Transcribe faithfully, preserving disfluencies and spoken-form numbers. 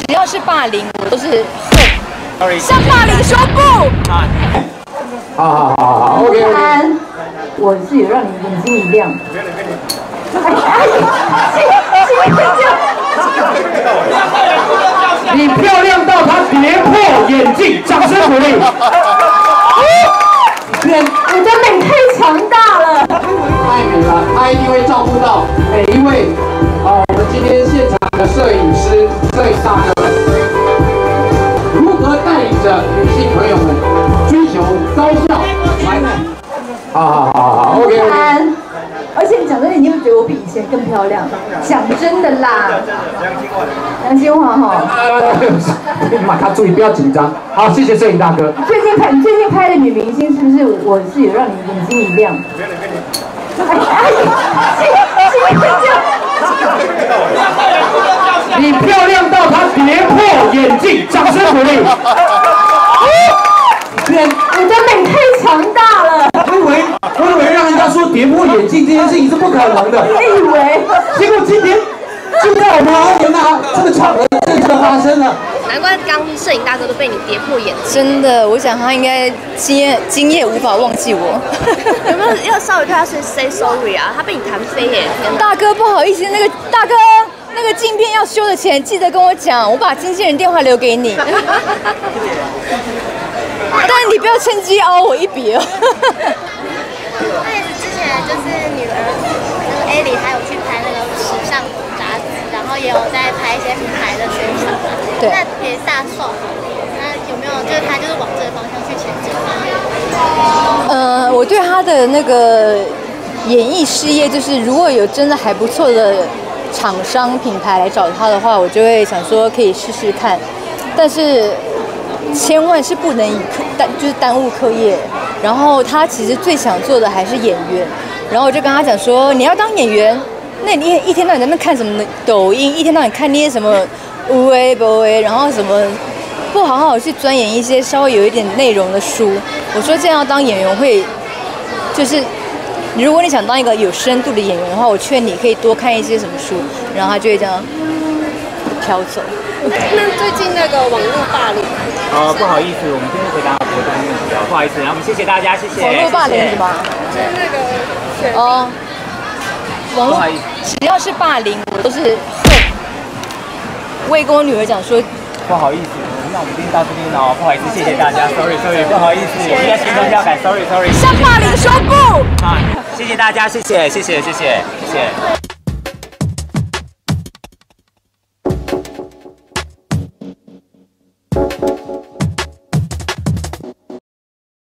只要是霸凌，我都是会向霸凌说不。 好好好好 ，OK OK。 我是有让你眼睛一亮。 你漂亮到他跌破眼镜，掌声鼓励。 你的美太强大了， 太美了，他一定会照顾到每一位啊，我们今天现场的摄影师、摄影大哥们，如何带领着女性朋友们追求高效完美？好好好好 ，OK OK。 而且讲真的，你会觉得我比以前更漂亮。讲真的啦，杨金华哈， 马卡注意不要紧张。好，谢谢摄影大哥。 最近拍你最近拍的女明星是不是我是有让你眼睛一亮？ 你漂亮到他跌破眼镜，掌声鼓励。 你的美太强大了， 我以为我以为让人家说跌破眼镜这件事情是不可能的， 你以为？ 结果今天就在我们花莲啊这个场合真的发生了。 难怪刚摄影大哥都被你跌破眼镜。 真的，我想他应该今夜今夜无法忘记我。 有没有要稍微对他 say say sorry 啊？他被你弹飞耶！ 大哥，不好意思，那个大哥。那个镜片要修的钱，记得跟我讲，我把经纪人电话留给你。但你不要趁机凹我一笔哦。 那也是之前就是女儿那个 A 里还有去拍那个时尚杂志，然后也有在拍一些品牌的宣传嘛。 对。 那也大受好评。那有没有就是他就是往这个方向去前进？ 呃，我对他的那个演艺事业，就是如果有真的还不错的厂商品牌来找他的话，我就会想说可以试试看，但是千万是不能以耽就是耽误课业。然后他其实最想做的还是演员，然后我就跟他讲说，你要当演员，那你一天到晚在那看什么抖音，一天到晚看那些什么无为不为，然后什么不好好去钻研一些稍微有一点内容的书。我说这样要当演员会就是。如果你想当一个有深度的演员的话，我劝你可以多看一些什么书，然后他就会这样飘走。 那最近那个网络霸凌， 呃，不好意思，我们今天回答活动问题哦，不好意思，然后我们谢谢大家，谢谢。 网络霸凌是吗？ 就是那个哦，网络只要是霸凌，我都是会。我也跟我女儿讲说， 不好意思，那我们今天到这边哦，不好意思，谢谢大家 ，sorry sorry， 不好意思，我们要行动要改 ，sorry sorry。 向霸凌说不。 啊，谢谢大家，谢谢谢谢谢谢谢谢。